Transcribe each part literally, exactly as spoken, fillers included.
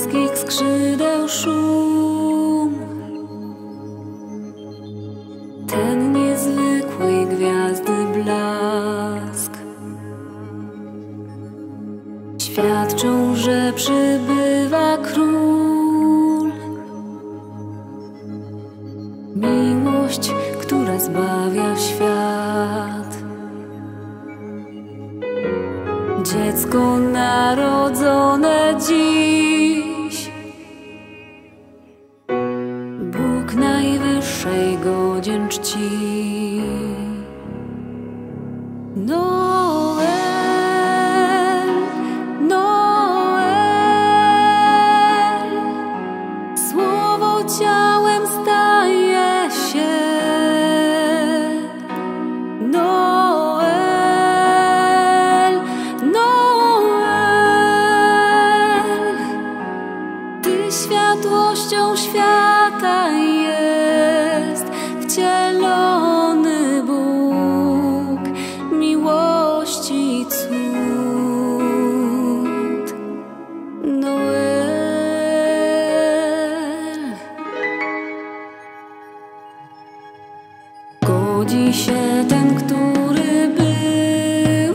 anielskich skrzydeł szum, ten niezwykłej gwiazdy blask świadczą, że przybywa król. Miłość, która zbawia świat. Dziecko narodzone dziś, Bóg najwyższej godzien czci. Noel, Noel, słowo ciałem staje się. Noel, Noel, Ty światłością świata jest wcielony Bóg miłości cud. Noel, godzi się ten, który był,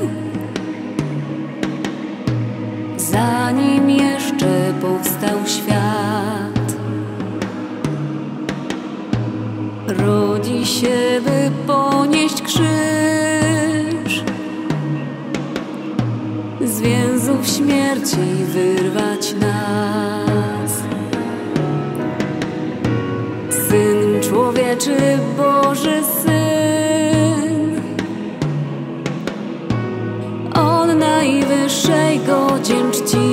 zanim jeszcze powstał świat. Rodzi się, by ponieść krzyż, z więzów śmierci wyrwać nas. Syn człowieczy, Boży Syn, On najwyższej godzien czci.